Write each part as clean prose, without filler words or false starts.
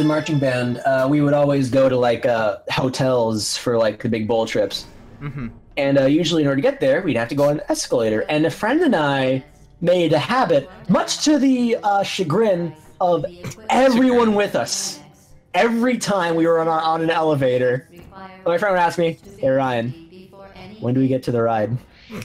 in marching band, we would always go to like hotels for like the big bowl trips. Mm-hmm. And usually, in order to get there, we'd have to go on an escalator. And a friend and I made a habit, much to the chagrin of everyone with us. Every time we were on an elevator, my friend would ask me, "Hey Ryan, when do we get to the ride?"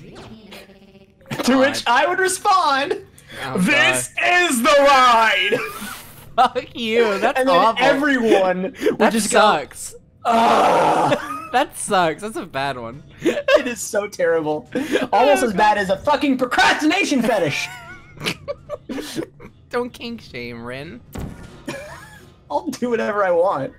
To which I would respond, "This is the ride." Fuck you. That's and then awful. everyone would That just sucks. go, "Ah." That sucks. That's a bad one. It is so terrible. Almost as bad as a fucking procrastination fetish. Don't kink shame, Rin. I'll do whatever I want.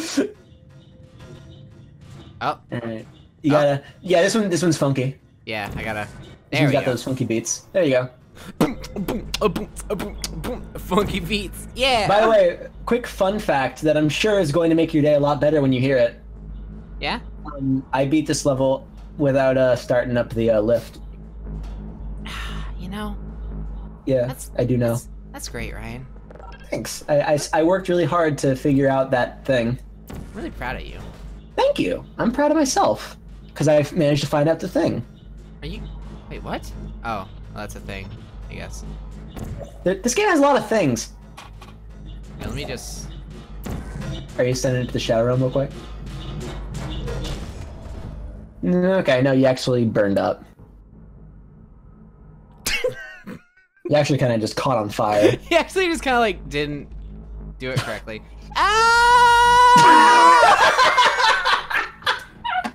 Oh. Alright. You gotta. Yeah, this one's funky. Yeah, I gotta. This There one's we got go. those funky beats. There you go. Boom, boom, boom, boom, boom. Funky beats. Yeah. By the way, quick fun fact that I'm sure is going to make your day a lot better when you hear it. Yeah? I beat this level without starting up the lift. You know, Yeah, I do know. that's great, Ryan. Thanks. I worked really hard to figure out that thing. I'm really proud of you. Thank you. I'm proud of myself because I managed to find out the thing. Are you? Wait, what? Oh, well, that's a thing, I guess. This game has a lot of things. Yeah, let me just. Are you sending it to the shadow realm real quick? Okay, no, you actually burned up. You actually kind of just caught on fire. He actually just kind of like didn't do it correctly. Ah!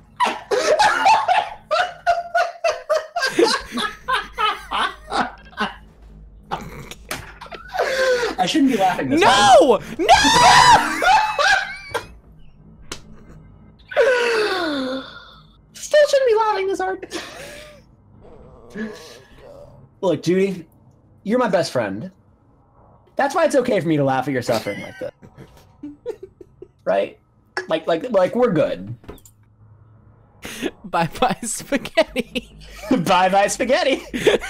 I shouldn't be laughing this hard. No! No! Still shouldn't be laughing this hard. Look, Judy, you're my best friend. That's why it's okay for me to laugh at your suffering like this. Right? Like we're good. Bye bye spaghetti. Bye bye spaghetti.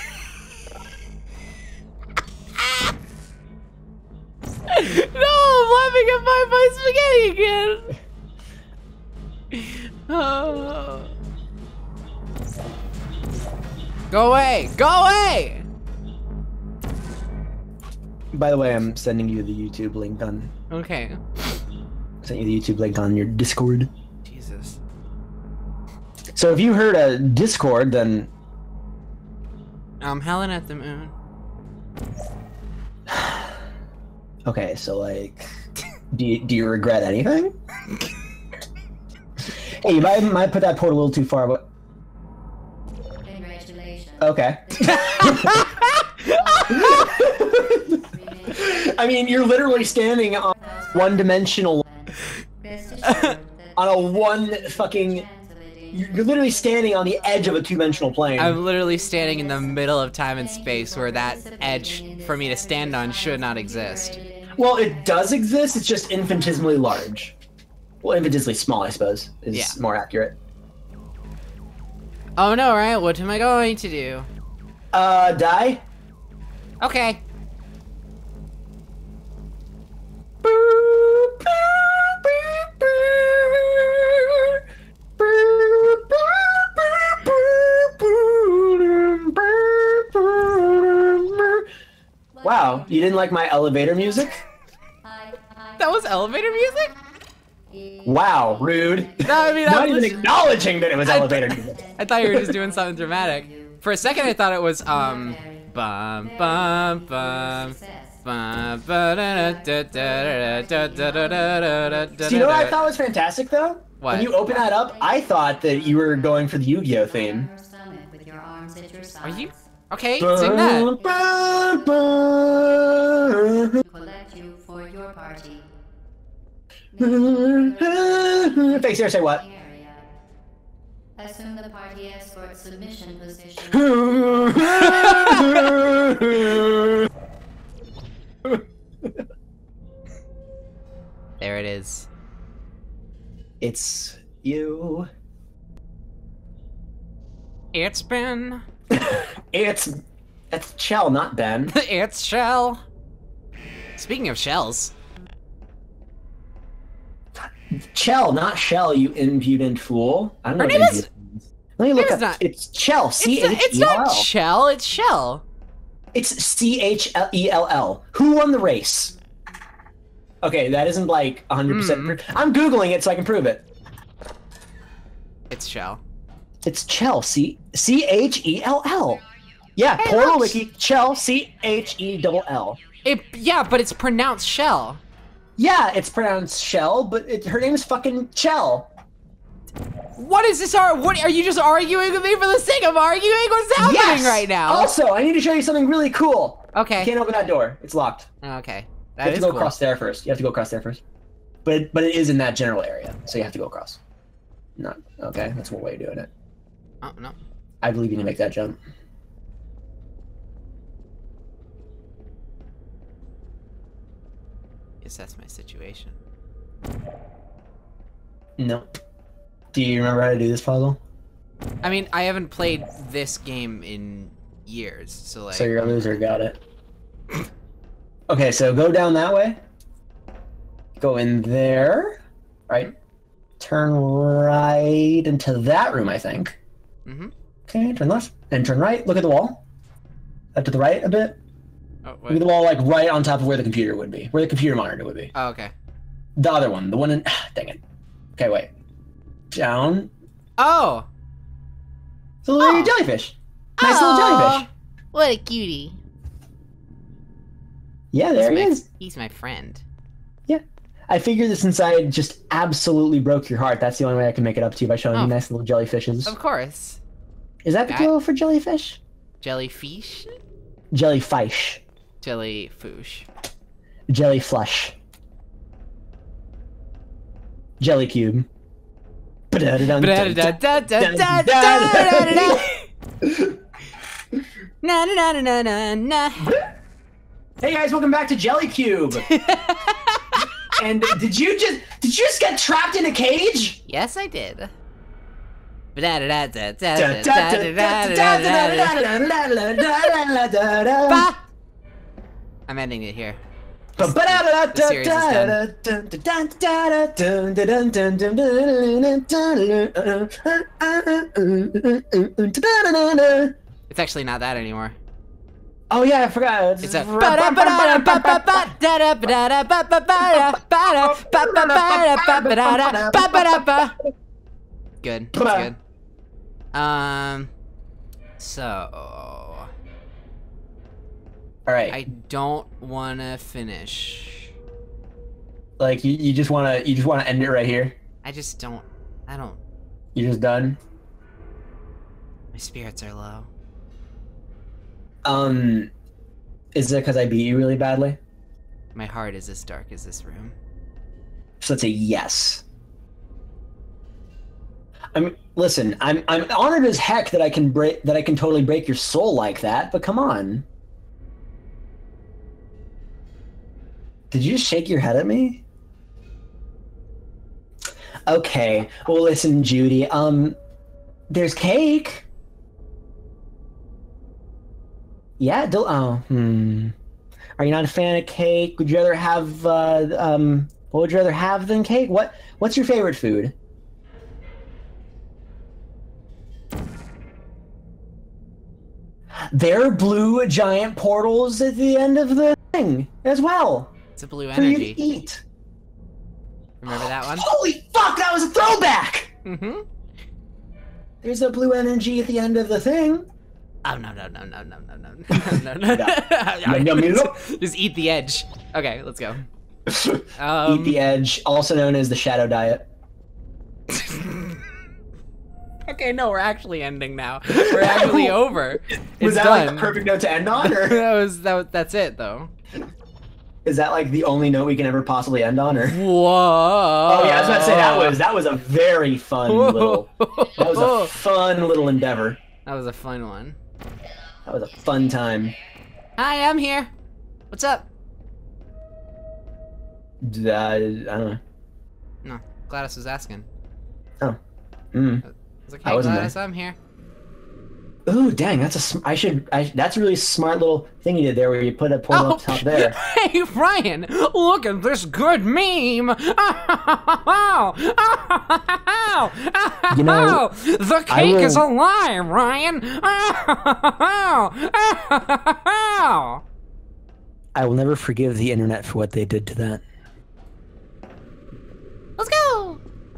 No, I'm laughing at bye bye spaghetti again. Oh. Go away! Go away! By the way, I'm sending you the YouTube link on. Okay. Sent you the YouTube link on your Discord. Jesus. So if you heard a Discord, then I'm howling at the moon. okay. So like, do you regret anything? Hey, you might put that port a little too far, but Congratulations. okay. I mean, you're literally standing on one-dimensional, on a one fucking. You're literally standing on the edge of a two-dimensional plane. I'm literally standing in the middle of time and space where that edge for me to stand on should not exist. Well, it does exist. It's just infinitesimally large. Well, infinitesimally small, I suppose, is Yeah. more accurate. Oh no, right? What am I going to do? Die? Okay. Wow, you didn't like my elevator music? That was elevator music? Wow, rude. No, I mean, Not even acknowledging that it was elevator music. I thought you were just doing something dramatic. For a second, I thought it was, bum, bum, bum, bum, Do you know what I thought was fantastic, though? What? When you open that up, I thought that you were going for the Yu-Gi-Oh theme. Are you? Okay, sing that. Collect you for your party. Face here, say what? Assume the party escort submission position. There it is. It's you. It's been. It's Chell, not Ben. It's Shell. Speaking of shells. Chell, not Shell, you impudent fool. I don't know. Her name what is- Let me look It's up. not- It's Chell. It's not Chell, it's Shell. It's Chell. Who won the race? Okay, that isn't like 100%. I'm googling it so I can prove it. It's Shell. It's Chell. Chell. Yeah, Hey, Portal look. Wiki. Chell. Chell. Yeah, but it's pronounced Shell. Yeah, it's pronounced Shell, but her name is fucking Chell. What is this? What are you just arguing with me for the sake of arguing? What's happening Yes! right now? Also, I need to show you something really cool. You Okay. can't open that door. It's locked. Okay. You That have is to go cool. across there first. You have to go across there first. But it is in that general area, so you have to go across. Not okay. That's one way of doing it. Oh no. I believe you can make that jump. Assess my situation. Nope. Do you remember how to do this puzzle? I mean, I haven't played this game in years, so like. So you're a loser. Got it. Okay, so go down that way. Go in there. Right. Turn right into that room, I think. Mm-hmm. Okay, turn left. And turn right. Look at the wall. Up to the right a bit. Oh, Look at what? the wall, like right on top of where the computer would be. Where the computer monitor would be. Oh, okay. The other one. The one in... Dang it. Okay, wait. Down. Oh! The little Oh. jellyfish. Nice little jellyfish. What a cutie. Yeah, there he is. He's my friend. I figured that since I just absolutely broke your heart, that's the only way I can make it up to you by showing Oh. you nice little jellyfishes. Of course. Is that the I- plural for jellyfish? Jellyfish? Jellyfish. Jellyfoosh. Jellyflush. Jellycube. Na na na na na na. Hey guys, welcome back to Jellycube. And did you just get trapped in a cage? Yes, I did. Ba! I'm ending it here. The series It's actually not that anymore. Oh yeah, I forgot. It's a. Good. That's good. So All right. I don't want to finish. Like you just wanna end it right here. I just don't. I don't. You're just done. My spirits are low. Is it because I beat you really badly? My heart is as dark as this room. So let's say yes. Listen, I'm honored as heck that I can totally break your soul like that, but come on. Did you just shake your head at me? Okay. Well, listen, Judy. There's cake. Yeah. Are you not a fan of cake? Would you rather have what would you rather have than cake? What's your favorite food? There are blue giant portals at the end of the thing as well. It's a blue For you energy. to eat. Remember that one? Holy fuck, that was a throwback! Mm-hmm. There's a blue energy at the end of the thing. Oh no. Just eat the edge. Okay, let's go. Eat the edge, also known as the shadow diet. Okay, no, we're actually ending now. We're actually over. Was It's that done. like a perfect note to end on, or That's it though. is that like the only note we can ever possibly end on? Or Whoa. oh yeah, I was about to say that was a very fun little fun little endeavor. That was a fun one. That was a fun time. Hi, I'm here. What's up? I don't know. No, Gladys was asking. Oh. I was like, I hey wasn't Gladys, I'm here. Ooh, dang, that's a really smart little thing you did there, where you put a portal up top there. Hey, Ryan, look at this good meme. You know, the cake is alive, Ryan. I will never forgive the internet for what they did to that. Let's go.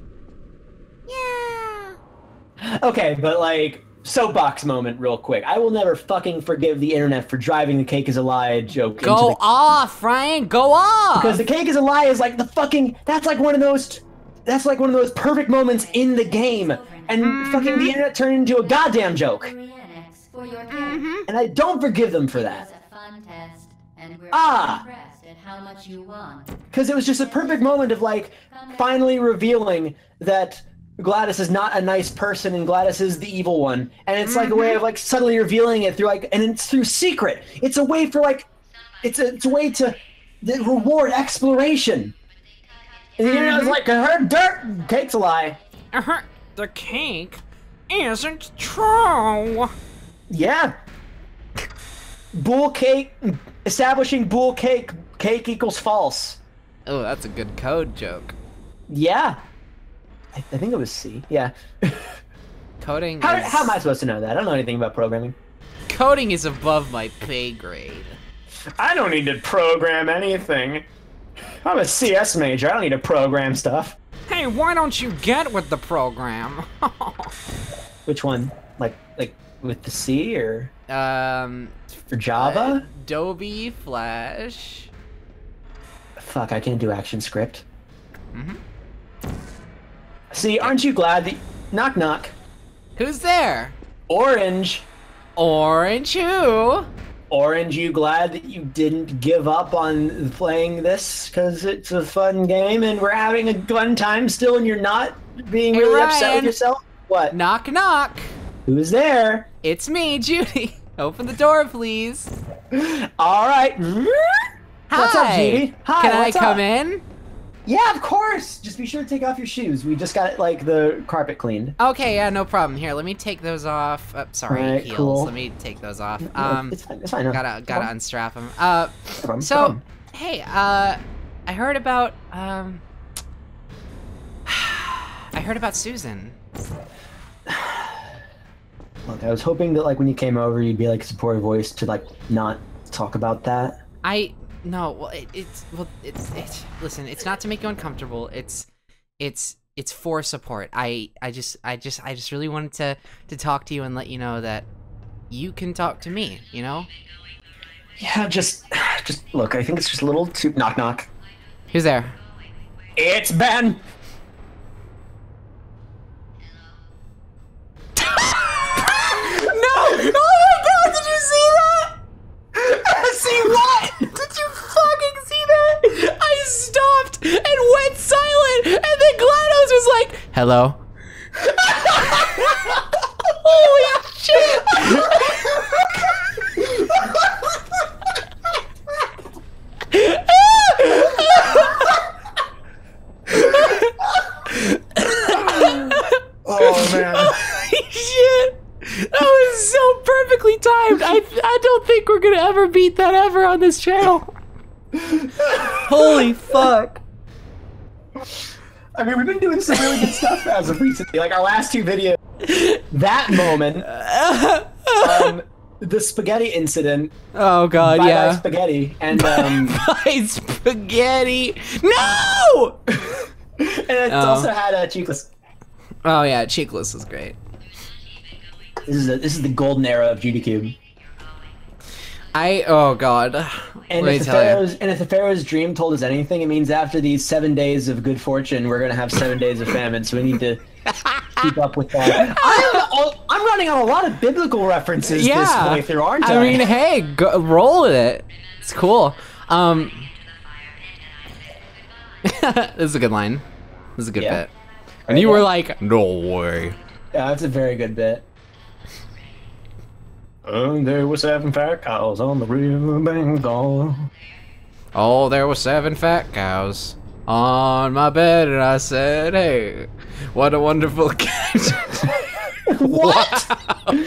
Yeah. Okay, but like, soapbox moment real quick. I will never fucking forgive the internet for driving the cake is a lie joke into Go the... off, Ryan. Go off. Because the cake is a lie is like the fucking... That's like one of those perfect moments in the game. And fucking the internet turned into a goddamn joke. For your cake. And I don't forgive them for that. It was a fun test, and we're impressed at how much you won. Because it was just a perfect moment of like finally revealing that Gladys is not a nice person and Gladys is the evil one. And it's like a way of like subtly revealing it through like, and it's through secret. It's a way for like, it's a way to reward exploration. And the internet was like, her dirt, cake's a lie. The cake isn't true. Yeah. Bull cake, establishing bull cake equals false. Oh, that's a good code joke. Yeah. I think it was C. Yeah. Coding How is... am I supposed to know that? I don't know anything about programming. Coding is above my pay grade. I don't need to program anything. I'm a CS major. I don't need to program stuff. Hey, why don't you get with the program? Which one? Like with the C or For Java? Adobe Flash. Fuck, I can't do ActionScript. See, aren't you glad that... Knock knock. Who's there? Orange. Orange who? Orange, you glad that you didn't give up on playing this because it's a fun game and we're having a fun time still and you're not being really upset with Ryan. yourself? What? Knock knock. Who's there? It's me, Judy. Open the door, please. All right. What's up, Hi. Judy? Hi, Can I what's come up? in? Yeah, of course. Just be sure to take off your shoes. We just got like the carpet cleaned. Okay, yeah, no problem. Here, let me take those off. Sorry, Alright, heels. cool. Let me take those off. It's fine. It's fine. Gotta unstrap them. No problem. So, hey, I heard about I heard about Susan. Look, I was hoping that like when you came over, you'd be like a supportive voice to like not talk about that. No, well, it's listen, it's not to make you uncomfortable. It's for support. I just really wanted to talk to you and let you know that you can talk to me, you know? Yeah, just look. I think it's just a little too knock knock. Who's there? It's Ben. No! Oh my god, did you see that? See what? Did you fucking see that? I stopped and went silent, and then GLaDOS was like, hello? Holy shit! Oh man. Holy shit! That was so perfectly timed. I don't think we're gonna ever beat that ever on this channel. Holy fuck. I mean, we've been doing some really good stuff as of recently. Like our last two videos. That moment. The spaghetti incident. Oh god, Bye yeah. Bye spaghetti. And Bye spaghetti. No! and it's also had Cheekless. Oh yeah, Cheekless is great. This is the golden era of GDCube. Oh god. And Let me tell you. if the Pharaoh's dream told us anything, it means after these 7 days of good fortune, we're gonna have 7 days of famine. So we need to keep up with that. I'm running on a lot of biblical references this playthrough, aren't I? I mean, hey, roll with it. It's cool. This is a good line. This is a good Yeah. bit. And you were like, no way. Yeah, that's a very good bit. And there were 7 fat cows on the river Bengal. Oh, there were 7 fat cows on my bed, and I said, hey, what a wonderful catch. What? Wow.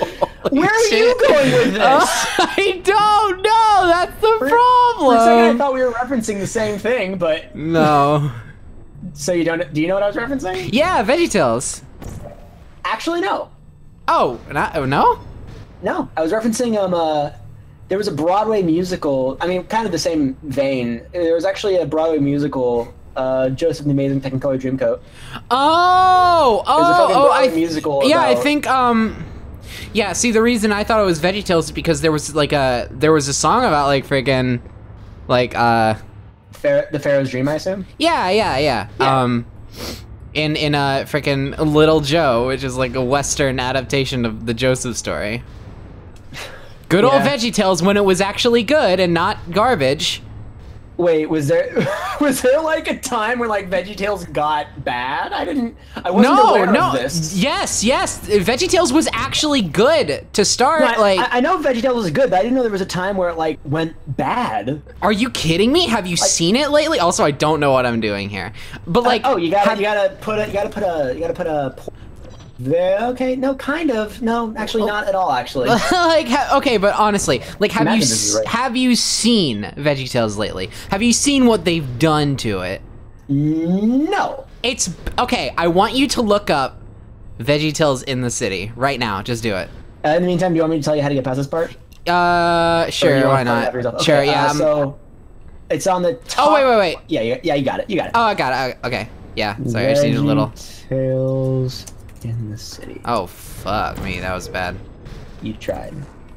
Where are you going with this? I don't know. That's the For a problem. second, I thought we were referencing the same thing, but No. so you don't? Do you know what I was referencing? Yeah, VeggieTales. Actually, no. Oh, no? No, I was referencing there was a Broadway musical. I mean, kind of the same vein. There was actually a Broadway musical, Joseph and the Amazing Technicolor Dreamcoat. Oh, It was a fucking Broadway I musical. yeah, I about- think yeah. See, the reason I thought it was VeggieTales is because there was a song about like friggin' like The Pharaoh's Dream, I assume. yeah. Yeah. In frickin' Little Joe, which is like a Western adaptation of the Joseph story. Good old Yeah. VeggieTales when it was actually good and not garbage. Wait, was there like a time where like VeggieTales got bad? I wasn't No, aware no. of this. Yes. VeggieTales was actually good to start. No, like, I know VeggieTales was good, but I didn't know there was a time where it like went bad. are you kidding me? Have you seen it lately? Also, I don't know what I'm doing here. But like, Oh, you gotta put a. There, okay, no, kind of. No, actually, not at all. Actually, like, okay, but honestly, like, have Imagine you this is right. have you seen VeggieTales lately? Have you seen what they've done to it? no. It's okay. I want you to look up VeggieTales in the City right now. Just do it. In the meantime, do you want me to tell you how to get past this part? Or do Sure, you why wanna find out not? for yourself? Sure, Okay, yeah. so it's on the top. Oh, wait. Yeah, you got it. You got it. Oh, I got it. Okay, yeah. Sorry, I just needed a little. VeggieTales in the City. Oh, fuck me. That was bad. You tried.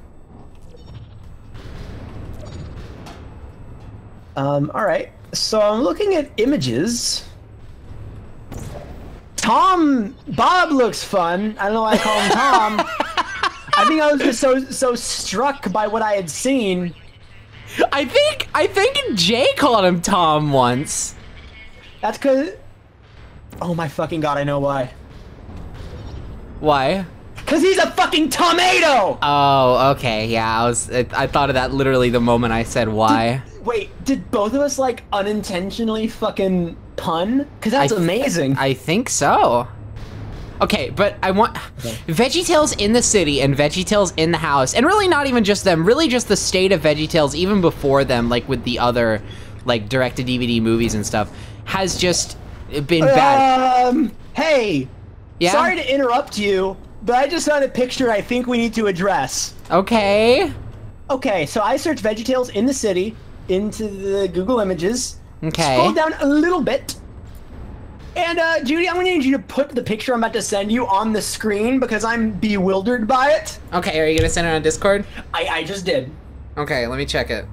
All right. So I'm looking at images. Bob looks fun. I don't know why I call him Tom. I think I was just so struck by what I had seen. I think Jay called him Tom once. That's cause. Oh my fucking god! I know why. Why? Cause he's a fucking tomato. Oh, okay. Yeah, I thought of that literally the moment I said why. Wait, did both of us like unintentionally fucking pun? Cause that's amazing. I think so. Okay, but I want VeggieTales in the City and VeggieTales in the House, and really not even just them, really just the state of VeggieTales even before them, like with the other like direct-to-DVD movies and stuff, has just been bad. Hey. Yeah? Sorry to interrupt you, but I just found a picture I think we need to address. Okay. Okay, so I searched VeggieTales in the City into the Google Images. Okay. Scroll down a little bit. And Judy, I'm gonna need you to put the picture I'm about to send you on the screen because I'm bewildered by it. Okay, are you gonna send it on Discord? I just did. Okay, let me check it.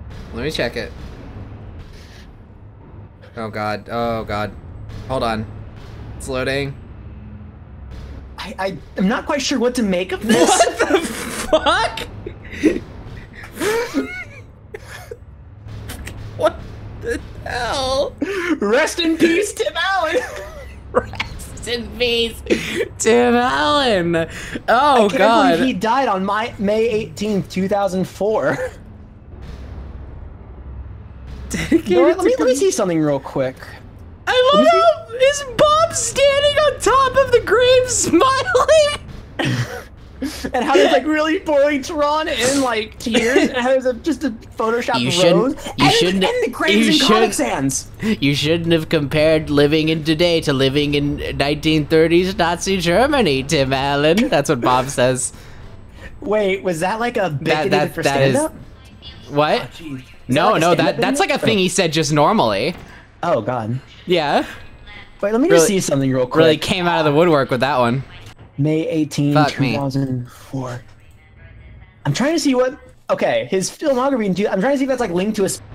Oh god. Hold on. It's loading. I'm not quite sure what to make of this. What the fuck? What the hell? Rest in peace, Tim Allen. Rest in peace, Tim Allen. Oh I can't god. believe he died on May 18th, 2004. You know what, let me see something real quick. I love how is Bob standing on top of the grave smiling? And how there's like really pouring Tron in like tears, and how there's just a Photoshop rose, and the graves in Comic Sans. You shouldn't have compared living in today to living in 1930s Nazi Germany, Tim Allen. That's what Bob says. Wait, was that like a bit that, for that is stand-up? what? Oh, jeez. No, that like a no, stand-up that's like a thing he said just normally. Oh god. Yeah. Wait, let me just see something real quick. Really came out of the woodwork with that one. May 18, Fuck me. 2004. I'm trying to see what. Okay, his filmography. I'm trying to see if that's like linked to his.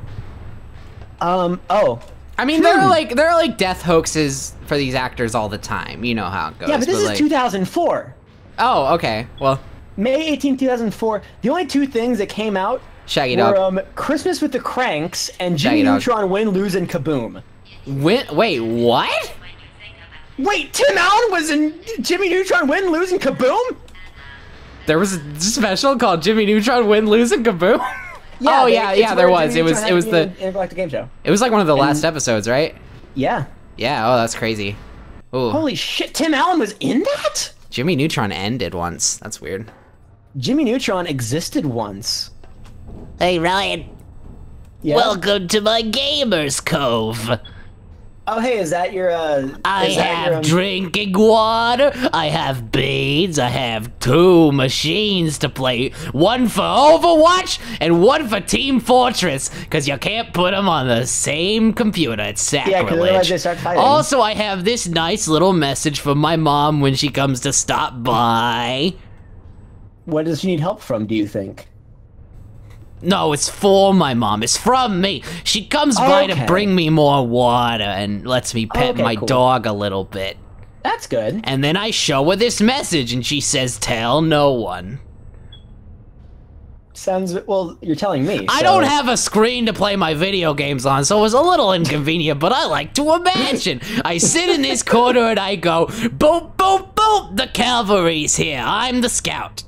Oh. I mean, there are like death hoaxes for these actors all the time. You know how it goes. Yeah, but this is like... 2004. Oh, okay. Well, May 18, 2004. The only two things that came out Shaggy were Dog. Christmas with the Cranks and Shaggy Jimmy Dog. Neutron Win, Lose, and Kaboom. Wait, what? Wait, Tim Allen was in Jimmy Neutron Win, Lose, and Kaboom? There was a special called Jimmy Neutron Win, Lose, and Kaboom? Yeah, oh, they- yeah, it's yeah, where there was. Jimmy It was, Neutron it was had to the, be in Intergalactic Game Show. it was like one of the last episodes, right? Yeah. Yeah, oh, that's crazy. Ooh, Holy shit, Tim Allen was in that? Jimmy Neutron ended once. That's weird. Jimmy Neutron existed once. Hey, Ryan. Yeah. Welcome to my Gamers Cove. Oh, hey, is that your, I have drinking water, I have beads, I have 2 machines to play. One for Overwatch and one for Team Fortress, because you can't put them on the same computer. It's Yeah, because otherwise sacrilege. they start fighting. Also, I have this nice little message from my mom when she comes to stop by. What does she need help from, do you think? No, it's for my mom. It's from me. She comes by to Okay. bring me more water and lets me pet Okay, my cool. dog a little bit. That's good. And then I show her this message and she says, tell no one. Sounds, well, you're telling me. I so- don't have a screen to play my video games on, so it was a little inconvenient, but I like to imagine. I sit in this corner and I go, boop, boop, boop, the cavalry's here. I'm the scout.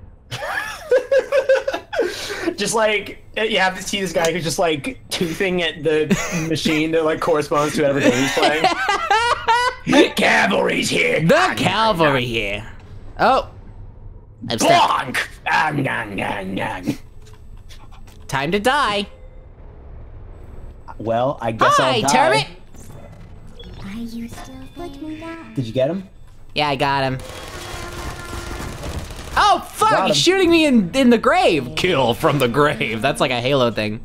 Just like, you have to see this guy who's just like toothing at the machine that like corresponds to whatever game he's playing. The cavalry's here. The cavalry here. Oh. I'm stuck. Bonk! Time to die. Well, I guess Hi, I'll die. turret. Why you still put me down? Did you get him? Yeah, I got him. Oh, fuck! Got He's him. shooting me in the grave. Kill from the grave. That's like a Halo thing.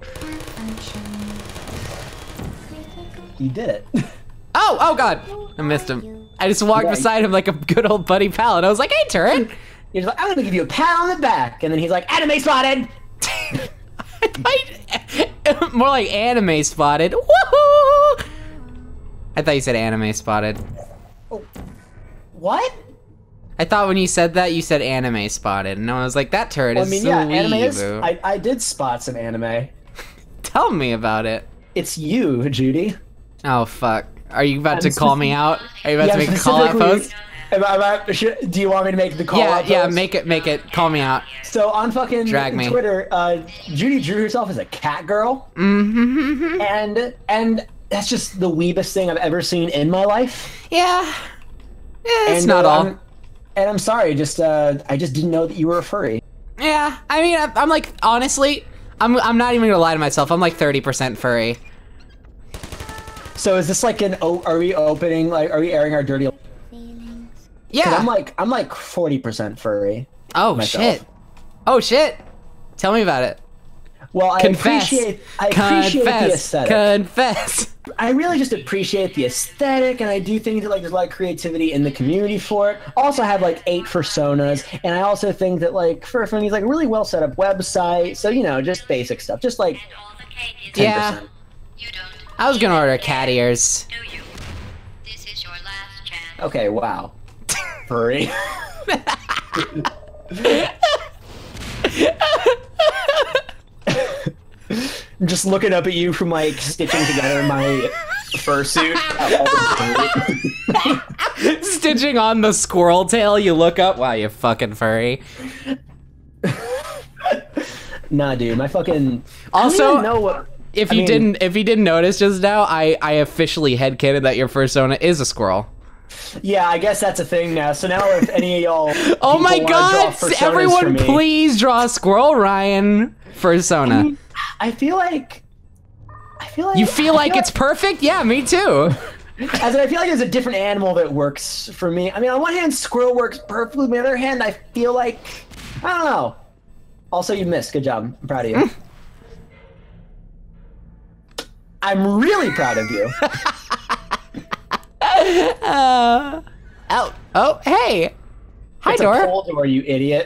You did it. Oh God. I missed him. I just walked Yeah. beside him like a good old buddy pal, and I was like, hey, turret. He's like, I'm gonna give you a pat on the back. And then he's like, anime spotted! More like anime spotted. Woohoo! I thought you said anime spotted. What? I thought when you said that, you said anime spotted, and I was like, that turret Well, is I mean, so yeah, anime is. weeaboo. I did spot some anime. Tell me about it. It's you, Judy. Oh, fuck. Are you about I'm to call me out? Are you about to make a call out specifically- post? do you want me to make the call Yeah, out yeah, post? make it. Call me out. So on fucking Drag me. Twitter, Judy drew herself as a cat girl, Mm-hmm. and that's just the weebest thing I've ever seen in my life. Yeah. It's And, not all. I'm sorry, just I just didn't know that you were a furry. Yeah, I mean, I'm like, honestly, I'm not even gonna lie to myself. I'm like 30% furry. So is this like are we opening, like, are we airing our dirty? 'Cause Yeah. I'm like 40% furry. Oh myself. shit. Oh shit. Tell me about it. Well, I Confess. appreciate the Confess. aesthetic. Confess. I really just appreciate the aesthetic, and I do think that like there's a lot of creativity in the community for it. Also, I have like 8 personas, and I also think that like Furfun is like a really well set up website. So you know, just basic stuff, just like 10%. Yeah. I was gonna order cat ears. This is your last chance. Okay, wow. Furry. I'm just looking up at you from like stitching together my fursuit. Stitching on the squirrel tail, you look up. Wow, you fucking furry. Nah, dude, my fucking. Also, I don't even know what. If I you mean- didn't notice just now, I officially headcanon that your persona is a squirrel. Yeah, I guess that's a thing now. So now, if any of y'all. Oh my people wanna draw god! personas for Everyone, me, please draw a squirrel Ryan persona. I feel like. You feel like it's perfect? Yeah, me too. As in, I feel like there's a different animal that works for me. I mean, on one hand, squirrel works perfectly. On the other hand, I feel like. I don't know. Also, you missed. Good job. I'm proud of you. I'm really proud of you. Oh, hey. Hi, It's a Dora. pole door, you idiot.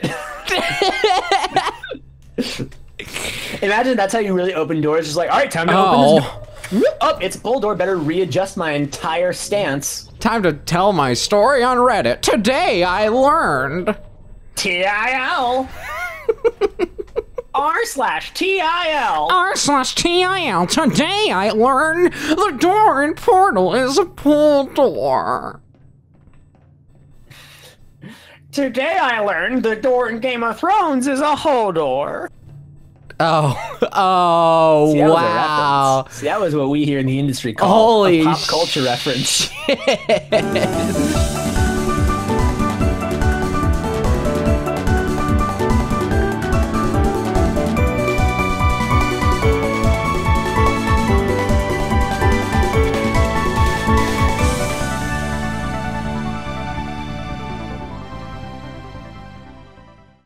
Imagine that's how you really open doors. Just like, all right, time to open this door. Oh, it's a pull door. Better readjust my entire stance. Time to tell my story on Reddit. Today I learned. TIL. r/TIL. r/TIL. Today I learned the door in Portal is a pull door. Today I learned the door in Game of Thrones is a Hodor. Oh, See, that was a wow. reference. See, that was what we here in the industry call Holy a pop culture reference. shit.